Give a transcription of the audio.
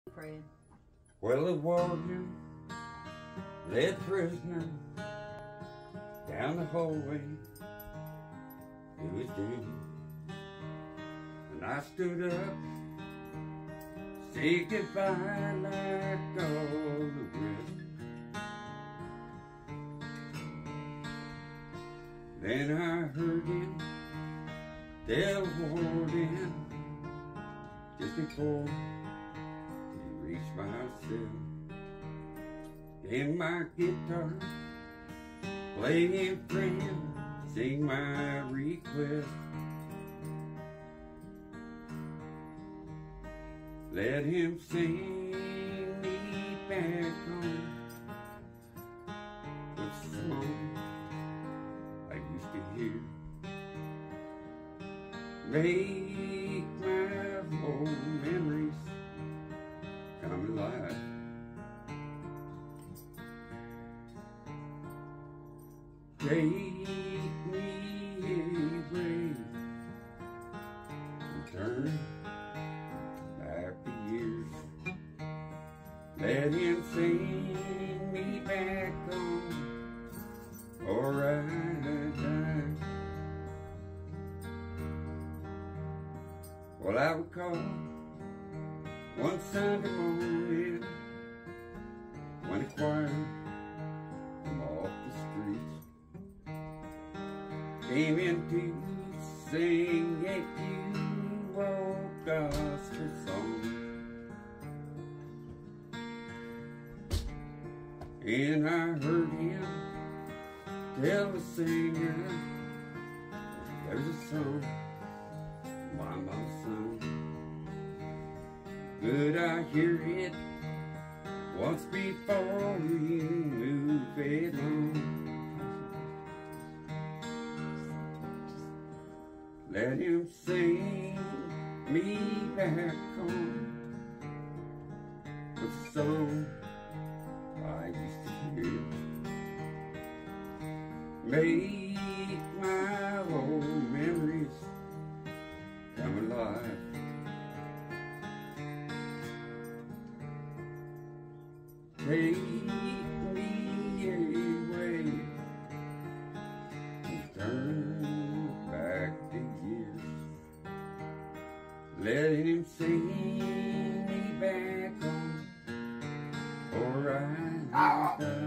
Praying. Well, the warrior led prisoner down the hallway to his doom. And I stood up, say goodbye like all the rest. Then I heard him tell the warden just before reach my cell. In my guitar, playing friend, sing my request. Let him sing me back home with the song I used to hear. Make my old memories come alive. Take me away and turn back the years. Let him sing me back home or I die. Well, I recall one Sunday morning when the choir from off the streets came in to sing a few old gospel songs. And I heard him tell the singer, there's a song my mama sung. Could I hear it once before we move it on? Let him sing me back home with a song I used to hear. Make my old memories come alive. Take me away and turn back the years. Let him sing me back home or I die.